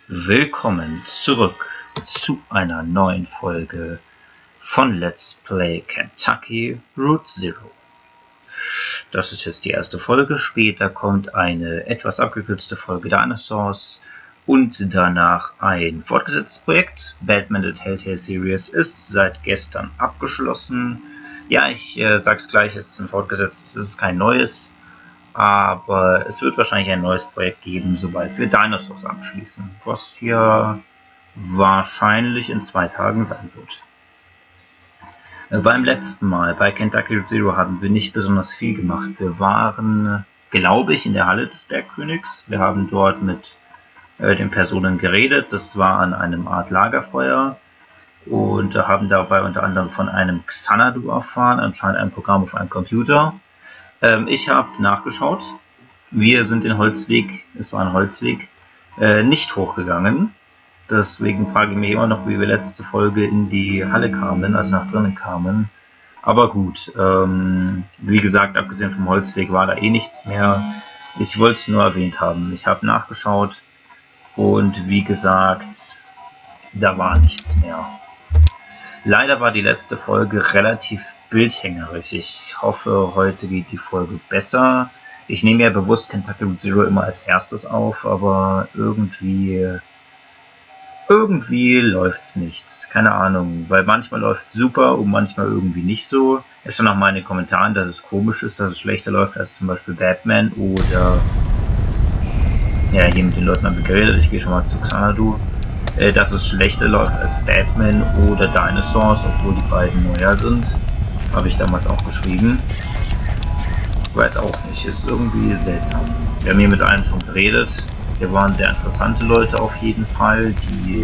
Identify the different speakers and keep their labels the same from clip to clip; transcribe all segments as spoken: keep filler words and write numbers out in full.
Speaker 1: Willkommen zurück zu einer neuen Folge von Let's Play Kentucky Route Zero. Das ist jetzt die erste Folge, später kommt eine etwas abgekürzte Folge Dinosaurs und danach ein fortgesetztes Projekt. Batman The Telltale Series ist seit gestern abgeschlossen. Ja, ich äh, sag's gleich, es ist ein fortgesetztes, es ist kein neues. Aber es wird wahrscheinlich ein neues Projekt geben, sobald wir Dinosaurs abschließen, was hier wahrscheinlich in zwei Tagen sein wird. Äh, beim letzten Mal bei Kentucky Route Zero haben wir nicht besonders viel gemacht. Wir waren, glaube ich, in der Halle des Bergkönigs. Wir haben dort mit äh, den Personen geredet. Das war an einem Art Lagerfeuer. Und äh, haben dabei unter anderem von einem Xanadu erfahren, anscheinend ein Programm auf einem Computer. Ähm, ich habe nachgeschaut. Wir sind den Holzweg, es war ein Holzweg, äh, nicht hochgegangen. Deswegen frage ich mich immer noch, wie wir letzte Folge in die Halle kamen, also nach drinnen kamen. Aber gut, ähm, wie gesagt, abgesehen vom Holzweg war da eh nichts mehr. Ich wollte es nur erwähnt haben. Ich habe nachgeschaut und wie gesagt, da war nichts mehr. Leider war die letzte Folge relativ bildhängerisch. Ich hoffe, heute geht die Folge besser. Ich nehme ja bewusst Kentucky Route Zero immer als erstes auf, aber irgendwie irgendwie läuft es nicht. Keine Ahnung, weil manchmal läuft es super und manchmal irgendwie nicht so. Es stand auch mal in den Kommentaren, dass es komisch ist, dass es schlechter läuft als zum Beispiel Batman oder ja, hier mit den Leuten haben wir geredet. Ich gehe schon mal zu Xanadu. Äh, dass es schlechter läuft als Batman oder Dinosaurs, obwohl die beiden neuer sind. Habe ich damals auch geschrieben. Weiß auch nicht, ist irgendwie seltsam. Wir haben hier mit allen schon geredet. Wir waren sehr interessante Leute auf jeden Fall, die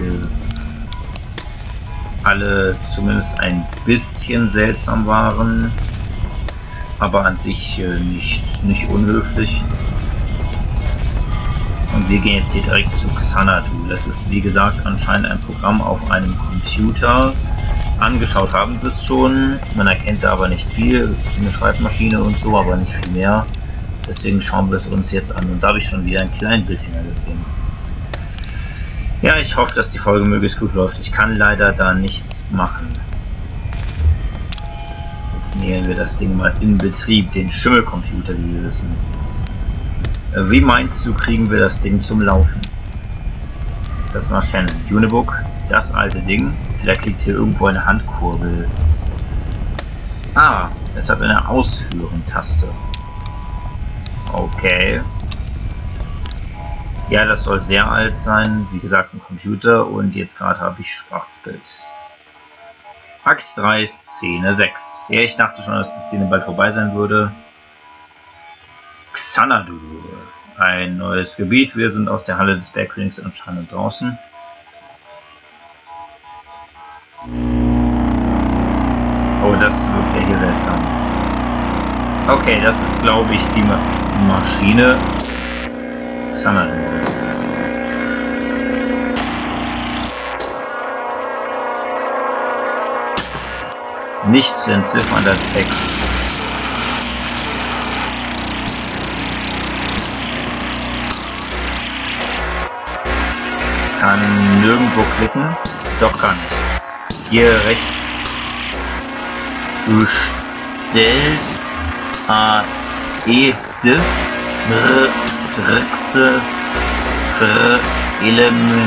Speaker 1: alle zumindest ein bisschen seltsam waren, aber an sich nicht, nicht unhöflich. Und wir gehen jetzt hier direkt zu Xanadu. Das ist wie gesagt anscheinend ein Programm auf einem Computer. Angeschaut haben wir es schon, man erkennt da aber nicht viel, eine Schreibmaschine und so, aber nicht viel mehr. Deswegen schauen wir es uns jetzt an und da habe ich schon wieder einen kleinen Bildhänger gesehen. Ja, ich hoffe, dass die Folge möglichst gut läuft. Ich kann leider da nichts machen. Jetzt nähern wir das Ding mal in Betrieb, den Schimmelcomputer, wie wir wissen. Wie meinst du, kriegen wir das Ding zum Laufen? Das war Shannon. Unibook, das alte Ding. Vielleicht liegt hier irgendwo eine Handkurbel. Ah, es hat eine Ausführen-Taste. Okay. Ja, das soll sehr alt sein. Wie gesagt, ein Computer. Und jetzt gerade habe ich Schwarzbild. Akt drei, Szene sechs. Ja, ich dachte schon, dass die Szene bald vorbei sein würde. Xanadu. Ein neues Gebiet. Wir sind aus der Halle des Bergkönigs anscheinend draußen. Oh, das wirkt ja hier seltsam. Okay, das ist, glaube ich, die Ma Maschine. Xanadu. Nicht zu entziffernder Text. Kann nirgendwo klicken. Doch kann ich. Hier rechts bestellt a ede Rexe Elem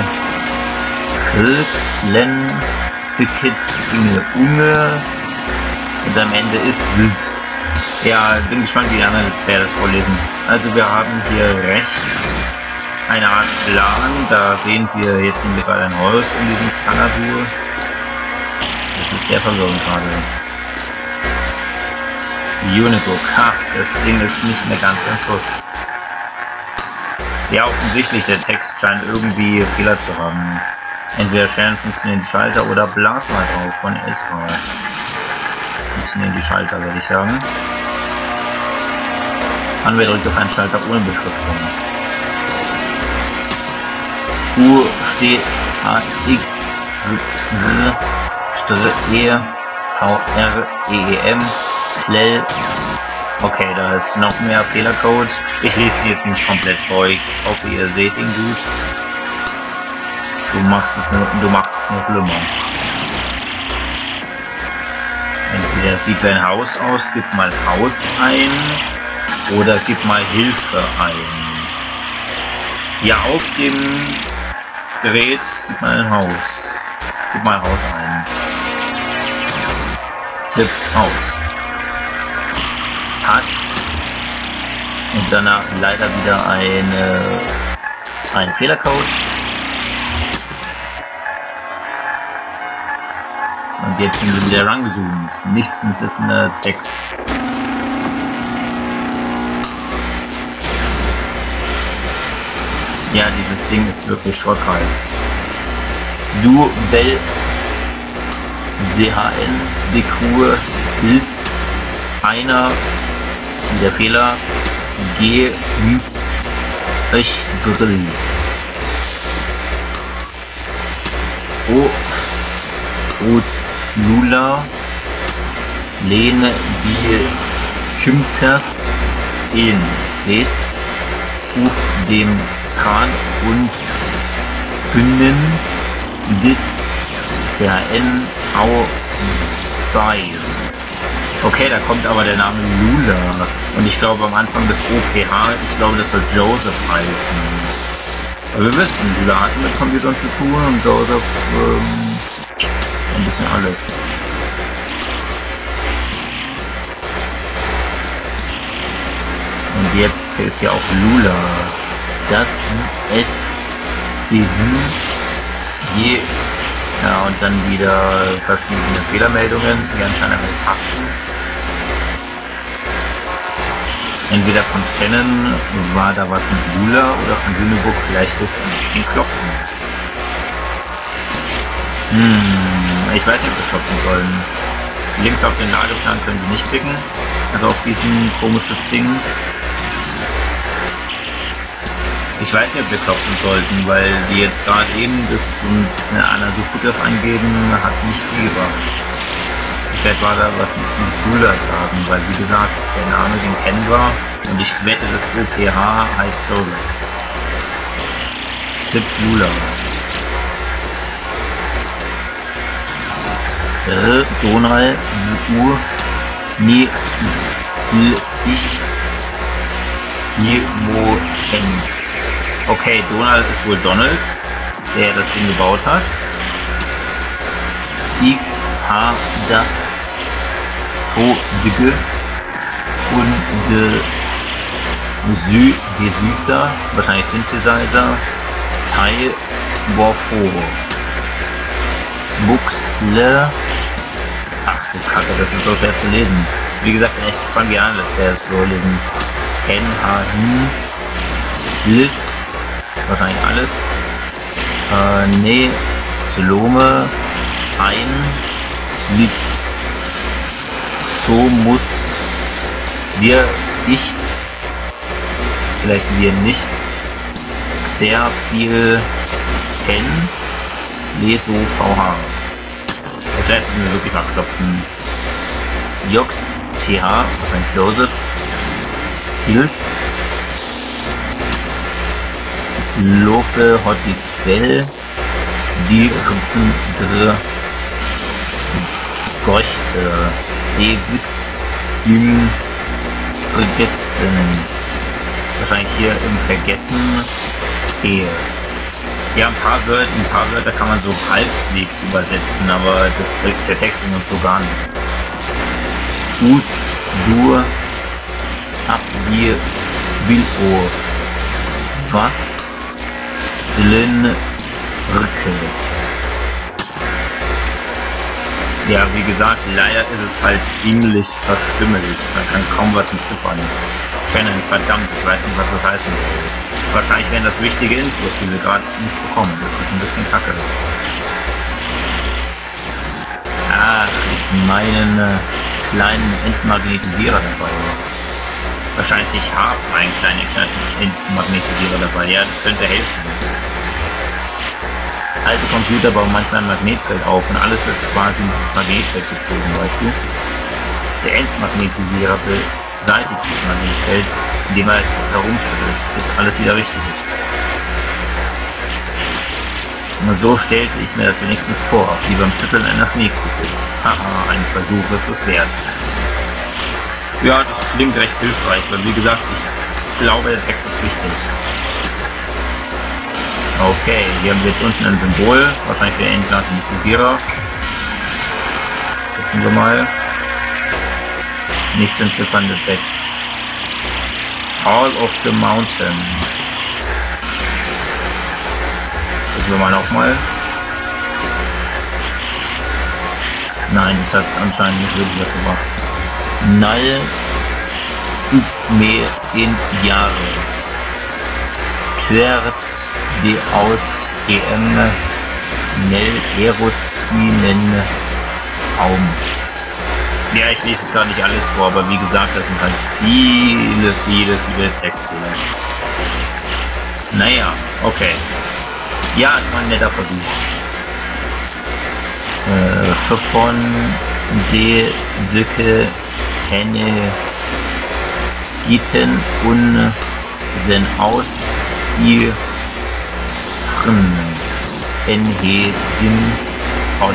Speaker 1: Höchslen Picket Unge und am Ende ist wild. Ja, bin gespannt, wie die anderen jetzt das vorlesen. Also wir haben hier rechts eine Art Plan, da sehen wir, jetzt sehen wir gerade ein Haus in diesem Xanadu. Das ist sehr verwirrend gerade. Unibook, ha, das Ding ist nicht mehr ganz im Schuss. Ja, offensichtlich, der Text scheint irgendwie Fehler zu haben. Entweder Shannon funktionieren die Schalter oder Blas mal drauf von Ezra. Funktionieren die Schalter, würde ich sagen. Anwender drückt auf einen Schalter ohne Beschriftung. U steht A X E V R E E M Schnell. Okay, da ist noch mehr Fehlercode. Ich lese sie jetzt nicht komplett vor. Ich hoffe, ihr seht ihn gut. du machst es nur, du machst es nur schlimmer. Entweder sieht dein Haus aus, gib mal Haus ein, oder gib mal Hilfe ein. Ja, auf dem Gerät sieht man ein Haus. Gib mal Haus ein. Tipp Haus. Hat. Und danach leider wieder eine, ein Fehlercode. Und jetzt sind wir wieder rangezoomt. Nichts entsittender Text. Ja, dieses Ding ist wirklich schockreif. Du wählst D H N, D Q, willst einer, der Fehler, G, übt, euch Grill. O, Rot, Lula, Lehne, die Kümters, in, Wes, Uf, dem Tran und Hünden, dit, C H N, Au, bei. Okay, da kommt aber der Name Lula. Und ich glaube am Anfang des O P H, ich glaube das soll Joseph heißen. Aber wir wissen, Lula hatten mit Computern zu tun und Joseph, ähm, ein bisschen alles. Und jetzt ist ja auch Lula. Das S D je, ja, und dann wieder verschiedene Fehlermeldungen, die anscheinend mit Tasten. Entweder von Shannon war da was mit Lula oder von Lüneburg vielleicht durch ein bisschen Klopfen. Hm, ich weiß nicht, ob wir klopfen sollen. Links auf den Ladeplan können Sie nicht klicken, also auf diesen komisches Ding. Ich weiß nicht, ob wir klopfen sollten, weil die jetzt gerade eben das und eine andere Suchbegriff eingeben, hat nicht viel gebracht. Vielleicht war da was mit Lula sagen, weil wie gesagt, der Name, den kennen wir und ich wette, das O P H heißt Joseph. Tipp Lula. Äh, Donald, U, nie, ich, nie, wo, N. Okay, Donald ist wohl Donald, der das Ding gebaut hat. Ich habe das Code und de Sü Gesisa, wahrscheinlich Synthesizer, Teil Warfo. Buxle. Ach du Kacke, das ist so schwer zu lesen. Wie gesagt, ich fange gerne an, dass der es vorlesen. N H N Liz. Wahrscheinlich alles. Äh, nee, Slome, ein, liegt, so muss, wir nicht, vielleicht wir nicht, sehr viel, kennen, Leso, V H. Das lässt mir wirklich abklopfen. Jox, T H, wahrscheinlich Joseph, Hilt, Lope hat die Quelle, die Rücken Gochte, Ewitz im Vergessen. Wahrscheinlich hier im Vergessen Ehe. Ja, ein paar Wörter, ein paar Wörter kann man so halbwegs übersetzen, aber das bringt der Text und so gar nichts. Gut, du, ab, wir, will, oh, was? Lin Rücke. Ja, wie gesagt, leider ist es halt ziemlich verstümmelt. Man kann kaum was entziffern. Shannon, verdammt, ich weiß nicht, was das heißen soll. Wahrscheinlich wären das wichtige Infos, die wir gerade nicht bekommen. Das ist ein bisschen kacke. Ach, ich meinen äh, kleinen Entmagnetisierer dabei. Wahrscheinlich, ich habe einen kleinen Entmagnetisierer dabei. Ja, das könnte helfen. Alte Computer bauen manchmal ein Magnetfeld auf und alles wird quasi in dieses Magnetfeld gezogen, weißt du? Der Entmagnetisierer beseitigt das Magnetfeld, indem er es herumschüttelt, bis alles wieder richtig ist. So stellte ich mir das wenigstens vor, wie beim Schütteln einer Schneekugel. Haha, ein Versuch ist es wert. Ja, das klingt recht hilfreich, weil wie gesagt, ich glaube, der Text ist wichtig. Okay, hier haben wir jetzt unten ein Symbol, wahrscheinlich der Entlassungsvisierer. Gucken wir mal. Nichts entziffernde Text. All of the Mountain. Gucken wir mal nochmal. Nein, das hat anscheinend nicht wirklich was gemacht. Nal me in Jahre. Tuert de aus em nel erus inen Raum. Ja, ich lese jetzt gar nicht alles vor, aber wie gesagt, das sind halt viele, viele, viele Textfehler. Naja, okay. Ja, es war ein netter Versuch. Äh, von de Dücke Henne Skiten und sen aus die Enheden aus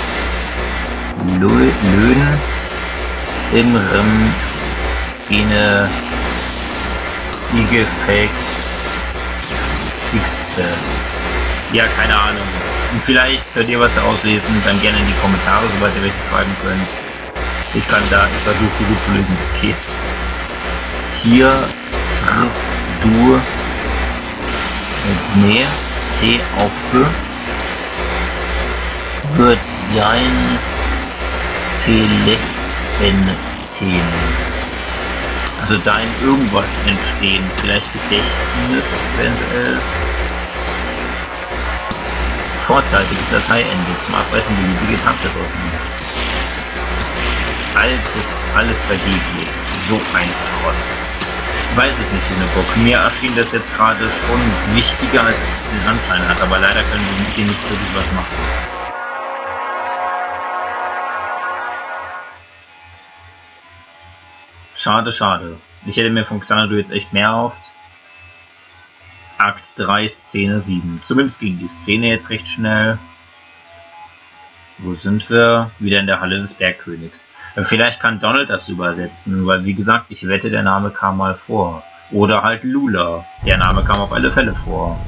Speaker 1: Löhn im Rimm eine Igefex Xte. Ja, keine Ahnung. Und vielleicht könnt ihr was daraus lesen, dann gerne in die Kommentare, sobald ihr welche schreiben könnt. Ich kann da, ich versuche so gut zu lesen, wie es geht. Hier riss du Dne T auf G wird dein Felechtsentstehen. Also dein irgendwas entstehen, vielleicht Gedächtnis eventuell. Vorzeitiges Dateiende zum Abbrechen beliebige Taste drücken. Altes, alles vergeblich. So ein Schrott. Weiß ich nicht, Unibook. Mir erschien das jetzt gerade schon wichtiger, als es den Anschein hat, aber leider können wir mit dem nicht wirklich was machen. Schade, schade. Ich hätte mir von Xanadu jetzt echt mehr erhofft. Akt drei, Szene sieben. Zumindest ging die Szene jetzt recht schnell. Wo sind wir? Wieder in der Halle des Bergkönigs. Vielleicht kann Donald das übersetzen, weil wie gesagt, ich wette, der Name kam mal vor. Oder halt Lula. Der Name kam auf alle Fälle vor.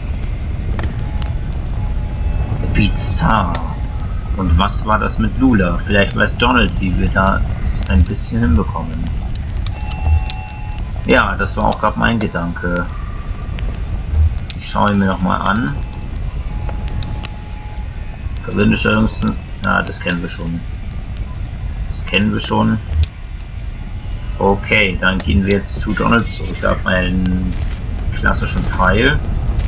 Speaker 1: Bizarr. Und was war das mit Lula? Vielleicht weiß Donald, wie wir das ein bisschen hinbekommen. Ja, das war auch gerade mein Gedanke. Ich schaue ihn mir nochmal an. Verbindestellungs... Ja, das kennen wir schon. Das kennen wir schon. Okay, dann gehen wir jetzt zu Donald zurück auf einen klassischen Pfeil.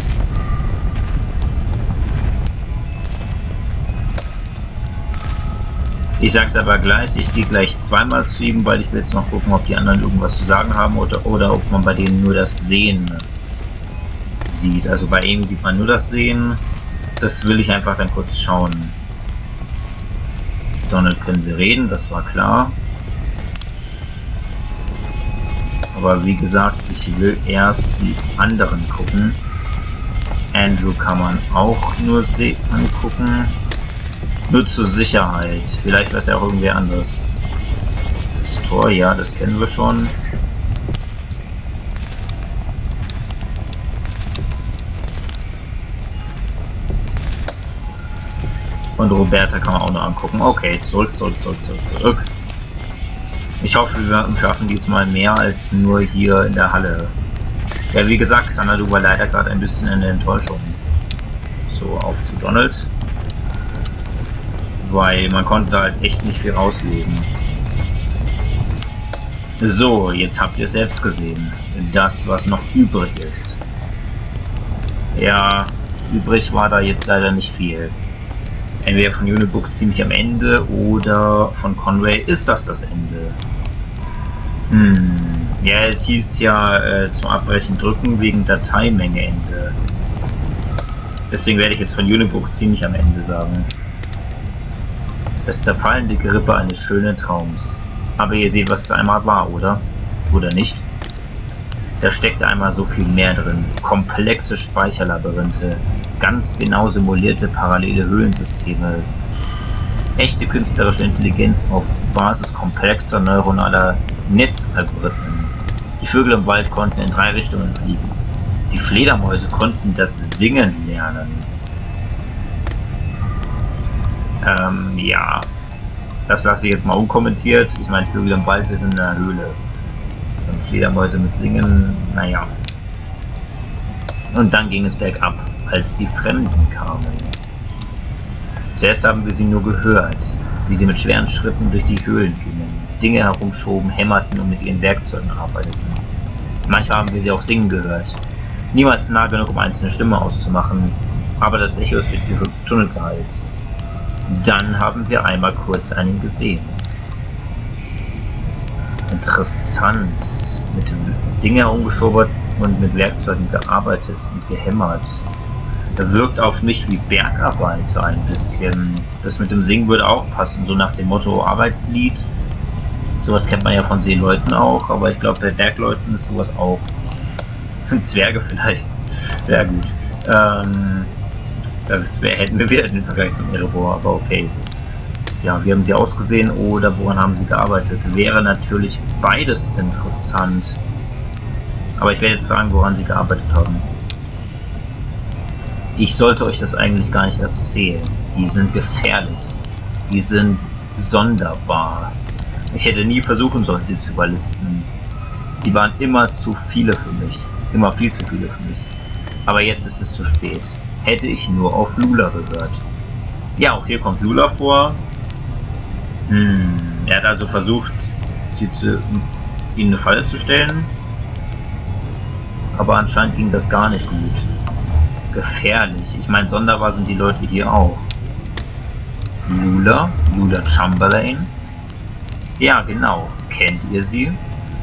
Speaker 1: Ich sag's aber gleich, ich gehe gleich zweimal zu ihm, weil ich will jetzt noch gucken, ob die anderen irgendwas zu sagen haben oder, oder ob man bei denen nur das Sehen sieht. Also bei ihm sieht man nur das Sehen. Das will ich einfach dann kurz schauen. Donald können wir reden, das war klar. Aber wie gesagt, ich will erst die anderen gucken. Andrew kann man auch nur angucken. Nur zur Sicherheit. Vielleicht weiß er auch irgendwer anders. Das Tor, ja, das kennen wir schon. Und Roberta kann man auch noch angucken. Okay, zurück, zurück, zurück, zurück, zurück. Ich hoffe, wir schaffen diesmal mehr als nur hier in der Halle. Ja, wie gesagt, Xanadu war leider gerade ein bisschen in der Enttäuschung. So, auf zu Donald. Weil man konnte halt echt nicht viel rauslesen. So, jetzt habt ihr es selbst gesehen. Das, was noch übrig ist. Ja, übrig war da jetzt leider nicht viel. Entweder von Unibook ziemlich am Ende oder von Conway ist das das Ende. Hm. Ja, es hieß ja äh, zum Abbrechen drücken wegen Dateimenge Ende. Deswegen werde ich jetzt von Unibook ziemlich am Ende sagen. Das zerfallende Gerippe eines schönen Traums. Aber ihr seht, was es einmal war, oder? Oder nicht? Da steckt einmal so viel mehr drin. Komplexe Speicherlabyrinthe, ganz genau simulierte parallele Höhlensysteme, echte künstlerische Intelligenz auf Basis komplexer neuronaler Netzalgorithmen. Die Vögel im Wald konnten in drei Richtungen fliegen. Die Fledermäuse konnten das Singen lernen. Ähm, ja. Das lasse ich jetzt mal unkommentiert. Ich meine, Vögel im Wald, wir sind in einer Höhle. Und Fledermäuse mit Singen, naja. Und dann ging es bergab, als die Fremden kamen. Zuerst haben wir sie nur gehört, wie sie mit schweren Schritten durch die Höhlen gingen, Dinge herumschoben, hämmerten und mit ihren Werkzeugen arbeiteten. Manchmal haben wir sie auch singen gehört. Niemals nah genug, um einzelne Stimme auszumachen, aber das Echo ist durch die Tunnel gehallt. Dann haben wir einmal kurz einen gesehen. Interessant. Mit Dingen herumgeschobert und mit Werkzeugen gearbeitet und gehämmert. Er wirkt auf mich wie Bergarbeiter ein bisschen. Das mit dem Singen würde auch passen, so nach dem Motto Arbeitslied. Sowas kennt man ja von Seeleuten auch, aber ich glaube bei Bergleuten ist sowas auch. Zwerge vielleicht. Sehr gut. Ähm, das wär, hätten wir wieder den Vergleich zum Erebor, aber okay. Ja, wie haben sie ausgesehen oder woran haben sie gearbeitet? Wäre natürlich beides interessant. Aber ich werde jetzt fragen, woran sie gearbeitet haben. Ich sollte euch das eigentlich gar nicht erzählen. Die sind gefährlich. Die sind sonderbar. Ich hätte nie versuchen sollen, sie zu überlisten. Sie waren immer zu viele für mich. Immer viel zu viele für mich. Aber jetzt ist es zu spät. Hätte ich nur auf Lula gehört. Ja, auch hier kommt Lula vor. Hm, er hat also versucht, sie zu, ihnen eine Falle zu stellen. Aber anscheinend ging das gar nicht gut. Gefährlich. Ich meine, sonderbar sind die Leute hier auch. Lula, Lula Chamberlain. Ja, genau. Kennt ihr sie?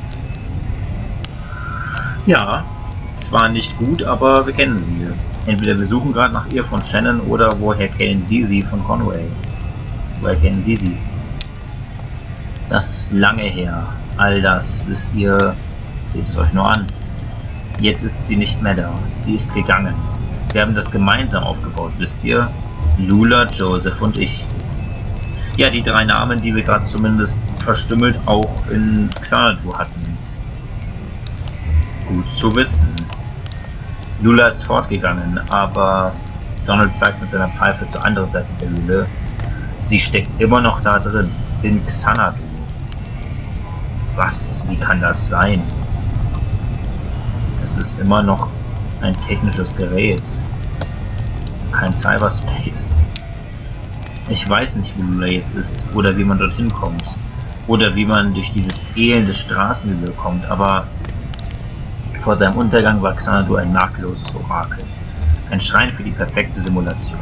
Speaker 1: Ja, zwar nicht gut, aber wir kennen sie. Entweder wir suchen gerade nach ihr von Shannon oder woher kennen Sie sie von Conway? Woher kennen Sie sie? Das ist lange her. All das wisst ihr. Seht es euch nur an. Jetzt ist sie nicht mehr da. Sie ist gegangen. Wir haben das gemeinsam aufgebaut, wisst ihr? Lula, Joseph und ich. Ja, die drei Namen, die wir gerade zumindest verstümmelt auch in Xanadu hatten. Gut zu wissen. Lula ist fortgegangen, aber Donald zeigt mit seiner Pfeife zur anderen Seite der Höhle. Sie steckt immer noch da drin, in Xanadu. Was? Wie kann das sein? Es ist immer noch ein technisches Gerät. Kein Cyberspace. Ich weiß nicht, wo Lula jetzt ist, oder wie man dorthin kommt. Oder wie man durch dieses elende Straßenmüll kommt, aber vor seinem Untergang war Xanadu ein makelloses Orakel. Ein Schrein für die perfekte Simulation.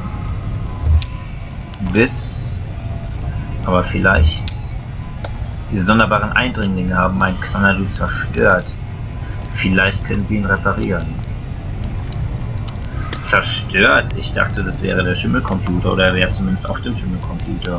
Speaker 1: Bis... Aber vielleicht... Diese sonderbaren Eindringlinge haben mein Xanadu zerstört. Vielleicht können sie ihn reparieren. Zerstört? Ich dachte, das wäre der Schimmelcomputer, oder er wäre zumindest auf dem Schimmelcomputer.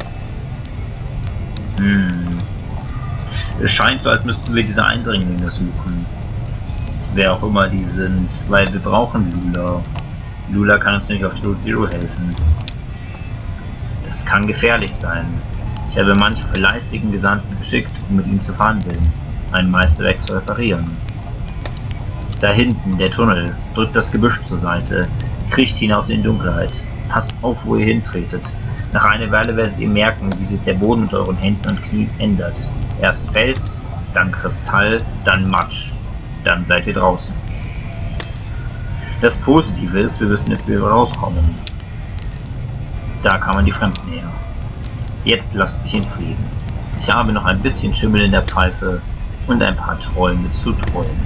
Speaker 1: Hm. Es scheint so, als müssten wir diese Eindringlinge suchen. Wer auch immer die sind, weil wir brauchen Lula. Lula kann uns nicht auf Route Zero helfen. Das kann gefährlich sein. Ich habe manche fleißigen Gesandten geschickt, um mit ihm zu verhandeln, ein Meisterwerk zu reparieren. Da hinten, der Tunnel, drückt das Gebüsch zur Seite, kriecht hinaus in die Dunkelheit. Passt auf, wo ihr hintretet. Nach einer Weile werdet ihr merken, wie sich der Boden mit euren Händen und Knien ändert. Erst Fels, dann Kristall, dann Matsch. Dann seid ihr draußen. Das Positive ist, wir müssen jetzt wieder rauskommen. Da kamen die Fremden her. Jetzt lasst mich in Frieden. Ich habe noch ein bisschen Schimmel in der Pfeife und ein paar Träume zu träumen.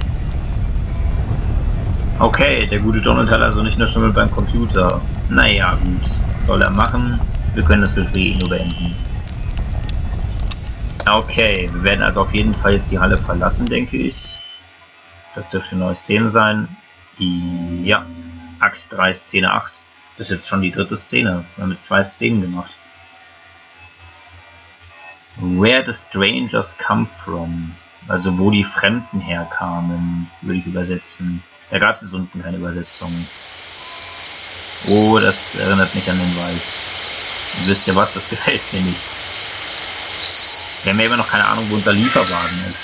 Speaker 1: Okay, der gute Donald hat also nicht nur Schimmel beim Computer. Naja, gut. Soll er machen? Wir können das Gespräch nur beenden. Okay, wir werden also auf jeden Fall jetzt die Halle verlassen, denke ich. Das dürfte eine neue Szene sein. Ja, Akt drei, Szene acht. Das ist jetzt schon die dritte Szene. Wir haben jetzt zwei Szenen gemacht. Where the strangers come from. Also wo die Fremden herkamen, würde ich übersetzen. Da gab es unten keine Übersetzung. Oh, das erinnert mich an den Wald. Und wisst ihr was, das gefällt mir nicht. Wir haben ja immer noch keine Ahnung, wo unser Lieferwagen ist.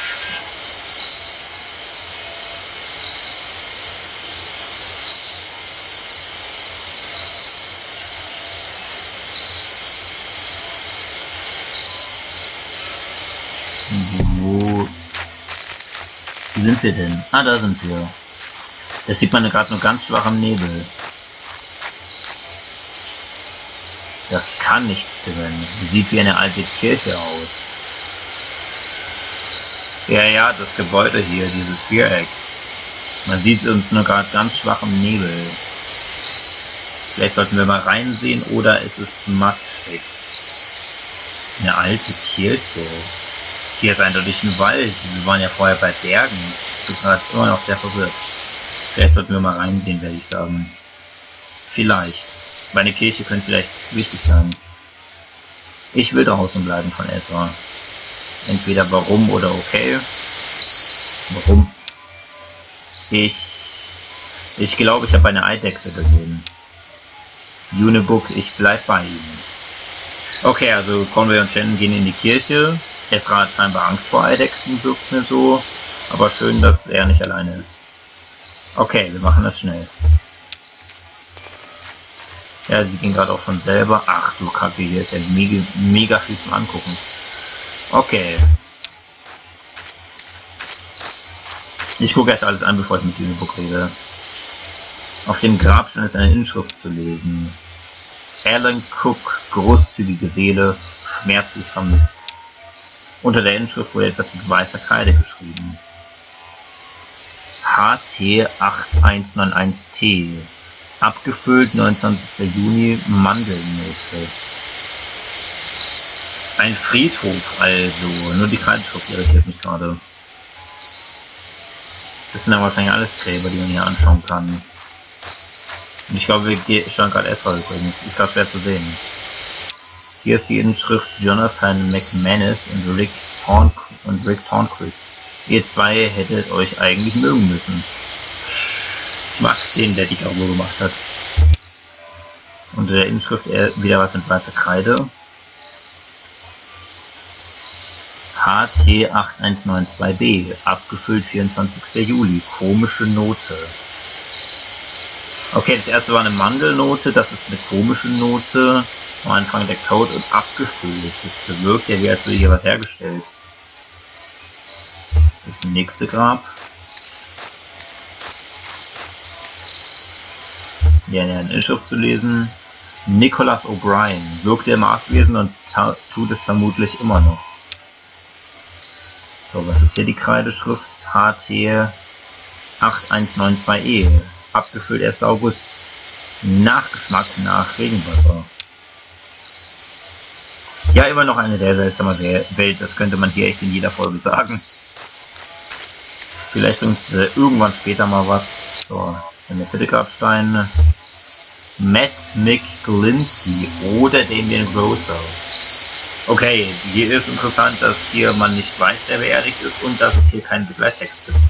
Speaker 1: Wo sind wir denn? Ah, da sind wir. Das sieht man gerade nur ganz schwach im Nebel. Das kann nicht stimmen. Sieht wie eine alte Kirche aus. Ja, ja, das Gebäude hier, dieses Viereck. Man sieht uns nur gerade ganz schwach im Nebel. Vielleicht sollten wir mal reinsehen, oder ist es matschig? Eine alte Kirche. Hier ist eindeutig ein Wald. Wir waren ja vorher bei Bergen. Ich bin gerade immer noch sehr verwirrt. Vielleicht sollten wir mal reinsehen, werde ich sagen. Vielleicht. Meine Kirche könnte vielleicht wichtig sein. Ich will draußen bleiben von Ezra. Entweder warum oder okay. Warum? Ich... Ich glaube, ich habe eine Eidechse gesehen. Unibook, ich bleib bei ihm. Okay, also Conway und Shannon gehen in die Kirche. Ezra hat scheinbar Angst vor Eidechsen, wirkt mir so. Aber schön, dass er nicht alleine ist. Okay, wir machen das schnell. Ja, sie ging gerade auch von selber. Ach du Kacke, hier ist ja mega, mega viel zum Angucken. Okay. Ich gucke erst alles an, bevor ich mit Unibook rede. Auf dem Grabstein ist eine Inschrift zu lesen. Alan Cook, großzügige Seele, schmerzlich vermisst. Unter der Inschrift wurde etwas mit weißer Kreide geschrieben. H T acht eins neun eins T. Abgefüllt neunundzwanzigster Juni, Mandelnote. Ein Friedhof also, nur die Kreideschrift irritiert mich gerade. Das sind ja wahrscheinlich alles Gräber, die man hier anschauen kann. Und ich glaube, wir schauen gerade Ezra übrigens, ist gerade schwer zu sehen. Hier ist die Inschrift Jonathan McManus und Rick, Torn und Rick Tornquist. Ihr zwei hättet euch eigentlich mögen müssen. Ich mag den, der die Gabo gemacht hat. Unter der Inschrift wieder was mit weißer Kreide. H T acht eins neun zwei B, abgefüllt vierundzwanzigster Juli, komische Note. Okay, das erste war eine Mandelnote, das ist eine komische Note. Am Anfang der Code und abgefüllt. Das wirkt ja wie, als würde hier was hergestellt. Das nächste Grab. Hier eine Inschrift zu lesen. Nicholas O'Brien. Wirkte immer abwesend und tut es vermutlich immer noch. So, was ist hier die Kreideschrift? H T acht eins neun zwei E. Abgefüllt ersten August. Nachgeschmack nach Regenwasser. Ja, immer noch eine sehr seltsame Welt. Das könnte man hier echt in jeder Folge sagen. Vielleicht bringt es äh, irgendwann später mal was. So, der vierte Grabstein. Matt McGlincy oder Damien Grosser. Okay, hier ist interessant, dass hier man nicht weiß, wer beerdigt ist und dass es hier keinen Begleittext gibt.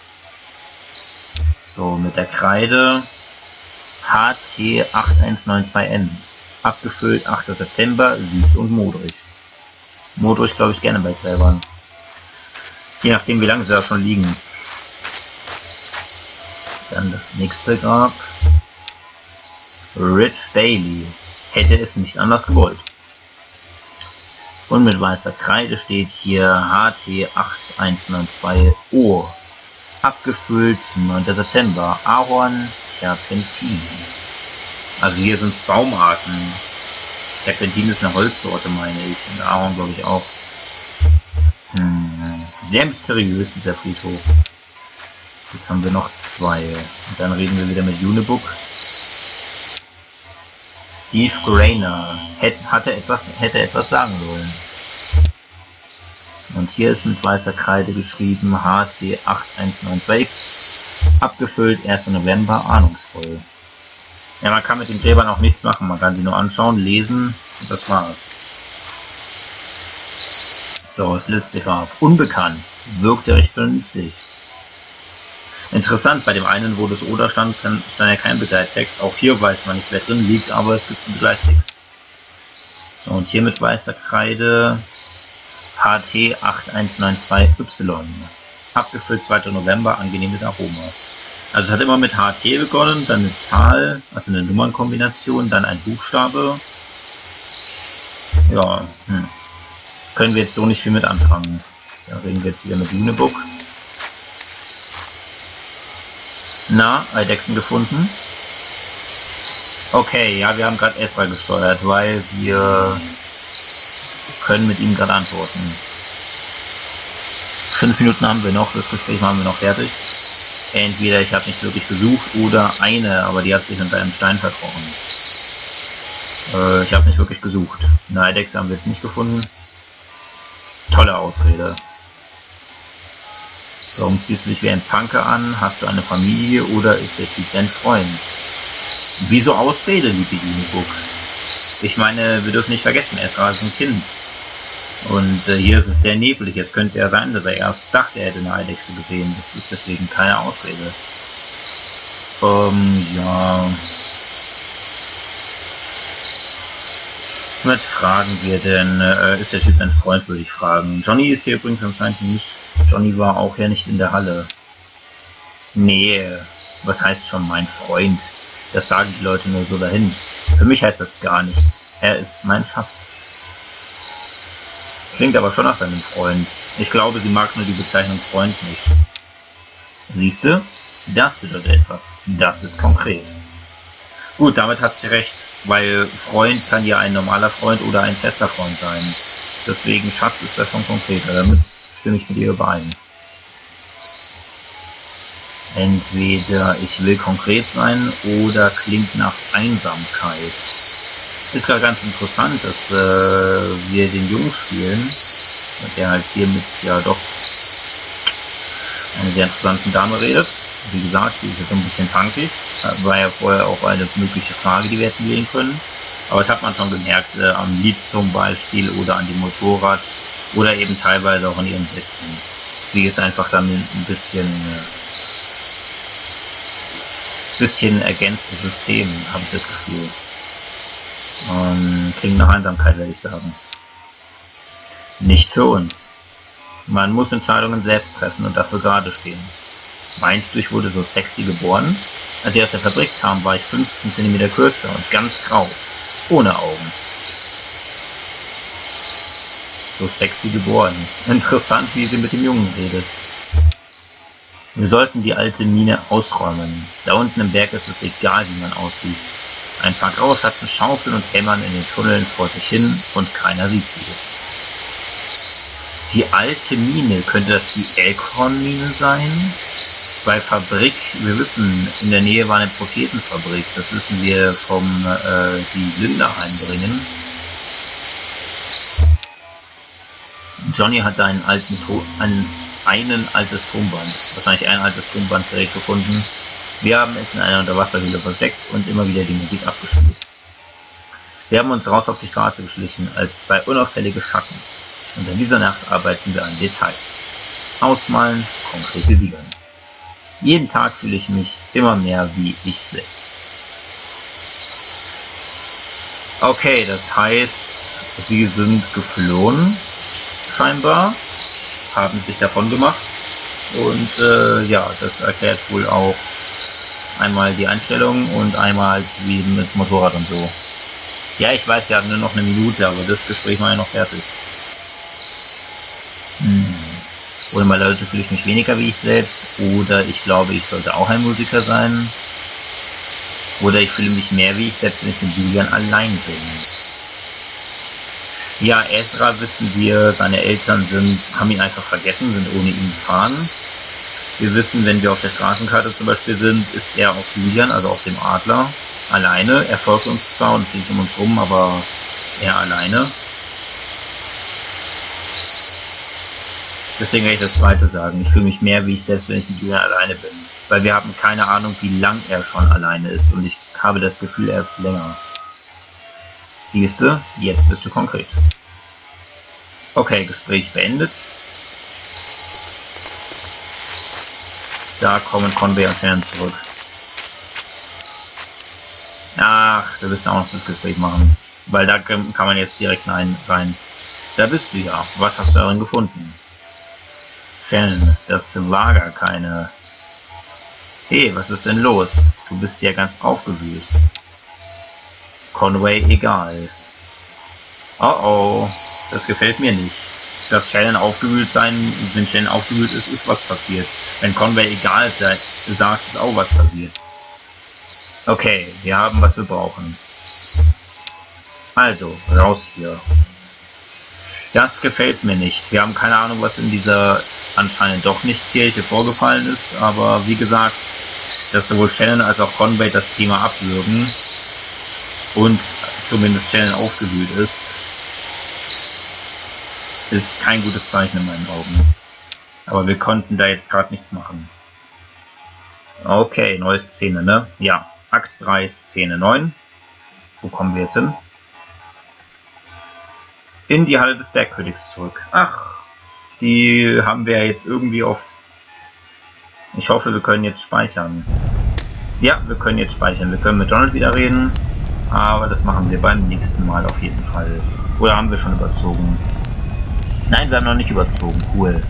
Speaker 1: So, mit der Kreide H T acht eins neun zwei N. Abgefüllt achter September, Süß und Modrich. Modrich glaube ich gerne bei Gräbern. Je nachdem wie lange sie da schon liegen. Dann das nächste Grab. Rich Bailey. Hätte es nicht anders gewollt. Und mit weißer Kreide steht hier H T acht eins neun zwei O. Abgefüllt neunter September. Ahorn, Terpentin. Also hier sind es Baumarten. Terpentin ist eine Holzsorte, meine ich. Und Ahorn glaube ich auch. Hm. Sehr mysteriös, dieser Friedhof. Jetzt haben wir noch zwei. Und dann reden wir wieder mit Unibook. Steve Grainer hätte, hatte etwas, hätte etwas sagen sollen. Und hier ist mit weißer Kreide geschrieben H T acht eins neun zwei X. Abgefüllt erster November, ahnungsvoll. Ja, man kann mit den Gräbern auch nichts machen. Man kann sie nur anschauen, lesen und das war's. So, das letzte Grab. Unbekannt. Wirkte recht vernünftig. Interessant, bei dem einen, wo das Oder stand, stand ja kein Begleittext. Auch hier weiß man nicht, wer drin liegt, aber es gibt einen Begleittext. So, und hier mit weißer Kreide H T acht eins neun zwei Y. Abgefüllt zweiter November, angenehmes Aroma. Also es hat immer mit H T begonnen, dann eine Zahl, also eine Nummernkombination, dann ein Buchstabe. Ja, hm. Können wir jetzt so nicht viel mit anfangen. Da reden wir jetzt wieder mit Unibuk. Na, Eidechsen gefunden? Okay, ja, wir haben gerade Ezra gesteuert, weil wir können mit ihm gerade antworten. Fünf Minuten haben wir noch, das Gespräch machen wir noch fertig. Entweder ich habe nicht wirklich gesucht oder eine, aber die hat sich unter einem Stein verkrochen. Äh, ich habe nicht wirklich gesucht. Eine Eidechse haben wir jetzt nicht gefunden. Tolle Ausrede. Warum ziehst du dich wie ein Punker an? Hast du eine Familie oder ist der Typ dein Freund? Wieso Ausrede, liebe Unibuk? Ich meine, wir dürfen nicht vergessen, Ezra ist ein Kind. Und äh, hier ist es sehr neblig. Es könnte ja sein, dass er erst dachte, er hätte eine Eidechse gesehen. Das ist deswegen keine Ausrede. Ähm, ja. Was fragen wir denn? Äh, ist der Typ ein Freund, würde ich fragen. Johnny ist hier übrigens anscheinend nicht. Johnny war auch ja nicht in der Halle. Nee, was heißt schon mein Freund? Das sagen die Leute nur so dahin. Für mich heißt das gar nichts. Er ist mein Schatz. Klingt aber schon nach deinem Freund. Ich glaube, sie mag nur die Bezeichnung Freund nicht. Siehst du? Das bedeutet etwas. Das ist konkret. Gut, damit hat sie recht. Weil Freund kann ja ein normaler Freund oder ein fester Freund sein. Deswegen Schatz ist da schon konkreter. Damit stimme ich mit ihr überein. Entweder ich will konkret sein oder klingt nach Einsamkeit. Ist gerade ganz interessant, dass äh, wir den Jungen spielen, der halt hier mit ja doch einer sehr interessanten Dame redet. Wie gesagt, die ist jetzt ein bisschen punkig. War ja vorher auch eine mögliche Frage, die wir hätten wählen können. Aber das hat man schon gemerkt, äh, am Lied zum Beispiel oder an dem Motorrad oder eben teilweise auch an ihren Sätzen. Sie ist einfach dann ein bisschen äh, bisschen ergänztes System, habe ich das Gefühl. Ähm, klingt nach Einsamkeit, würde ich sagen. Nicht für uns. Man muss Entscheidungen selbst treffen und dafür gerade stehen. Meinst du, ich wurde so sexy geboren? Als ich aus der Fabrik kam, war ich fünfzehn Zentimeter kürzer und ganz grau. Ohne Augen. So sexy geboren. Interessant, wie sie mit dem Jungen redet. Wir sollten die alte Mine ausräumen. Da unten im Berg ist es egal, wie man aussieht. Ein paar graue Schatten schaufeln und hämmern in den Tunneln vor sich hin und keiner sieht sie. Die alte Mine, könnte das die Elkhorn-Mine sein? Bei Fabrik, wir wissen, in der Nähe war eine Prothesenfabrik, das wissen wir vom äh, die Linda heimbringen. Johnny hat einen alten to einen, einen altes Tonband, wahrscheinlich ein altes Tonbandgerät gefunden. Wir haben es in einer Unterwasserhöhle versteckt und immer wieder die Musik abgespielt. Wir haben uns raus auf die Straße geschlichen als zwei unauffällige Schatten. Und in dieser Nacht arbeiten wir an Details. Ausmalen, konkretisieren. Jeden Tag fühle ich mich immer mehr wie ich selbst. Okay, das heißt, sie sind geflohen, scheinbar, haben sich davon gemacht. Und äh, ja, das erklärt wohl auch einmal die Einstellung und einmal wie mit Motorrad und so. Ja, ich weiß, wir haben nur noch eine Minute, aber das Gespräch war ja noch fertig. Hm. Oder mal Leute, fühle ich mich weniger wie ich selbst. Oder ich glaube, ich sollte auch ein Musiker sein. Oder ich fühle mich mehr wie ich selbst, wenn ich mit Julian allein bin. Ja, Ezra wissen wir, seine Eltern sind, haben ihn einfach vergessen, sind ohne ihn gefahren. Wir wissen, wenn wir auf der Straßenkarte zum Beispiel sind, ist er auf Julian, also auf dem Adler, alleine. Er folgt uns zwar und fliegt um uns rum, aber er alleine. Deswegen werde ich das zweite sagen. Ich fühle mich mehr wie ich selbst, wenn ich mit Julian alleine bin. Weil wir haben keine Ahnung, wie lang er schon alleine ist und ich habe das Gefühl, er ist länger. Siehst du, jetzt bist du konkret. Okay, Gespräch beendet. Da kommen Conway und Shannon zurück. Ach, da willst du auch noch das Gespräch machen. Weil da kann man jetzt direkt rein. rein. Da bist du ja. Was hast du darin gefunden? Shannon, das war gar keine... Hey, was ist denn los? Du bist ja ganz aufgewühlt. Conway, egal. Oh oh, das gefällt mir nicht. Dass Shannon aufgewühlt sein, wenn Shannon aufgewühlt ist, ist was passiert. Wenn Conway egal sagt, ist auch was passiert. Okay, wir haben, was wir brauchen. Also, raus hier. Das gefällt mir nicht. Wir haben keine Ahnung, was in dieser anscheinend doch nicht Kirche vorgefallen ist, aber wie gesagt, dass sowohl Shannon als auch Conway das Thema abwürgen und zumindest Shannon aufgewühlt ist, ist kein gutes Zeichen in meinen Augen. Aber wir konnten da jetzt gerade nichts machen. Okay, neue Szene, ne? Ja, Akt drei, Szene neun. Wo kommen wir jetzt hin? In die Halle des Bergkönigs zurück. Ach, die haben wir ja jetzt irgendwie oft. Ich hoffe, wir können jetzt speichern. Ja, wir können jetzt speichern. Wir können mit Donald wieder reden. Aber das machen wir beim nächsten Mal auf jeden Fall. Oder haben wir schon überzogen? Nein, wir haben noch nicht überzogen. Cool.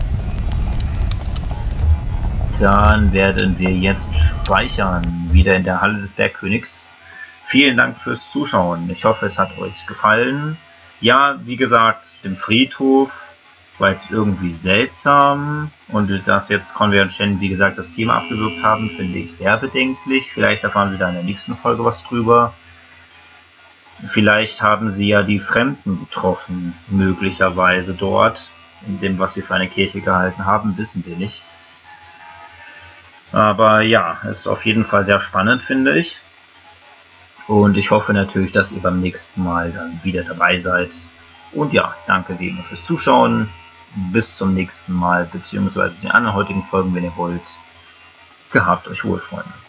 Speaker 1: Dann werden wir jetzt speichern. Wieder in der Halle des Bergkönigs. Vielen Dank fürs Zuschauen. Ich hoffe, es hat euch gefallen. Ja, wie gesagt, dem Friedhof war jetzt irgendwie seltsam. Und dass jetzt Conway und Shannon, wie gesagt, das Thema abgewürgt haben, finde ich sehr bedenklich. Vielleicht erfahren wir da in der nächsten Folge was drüber. Vielleicht haben sie ja die Fremden getroffen, möglicherweise dort. In dem, was sie für eine Kirche gehalten haben, wissen wir nicht. Aber ja, es ist auf jeden Fall sehr spannend, finde ich. Und ich hoffe natürlich, dass ihr beim nächsten Mal dann wieder dabei seid. Und ja, danke wie immer fürs Zuschauen. Bis zum nächsten Mal, beziehungsweise den anderen heutigen Folgen, wenn ihr wollt. Gehabt euch wohl, Freunde.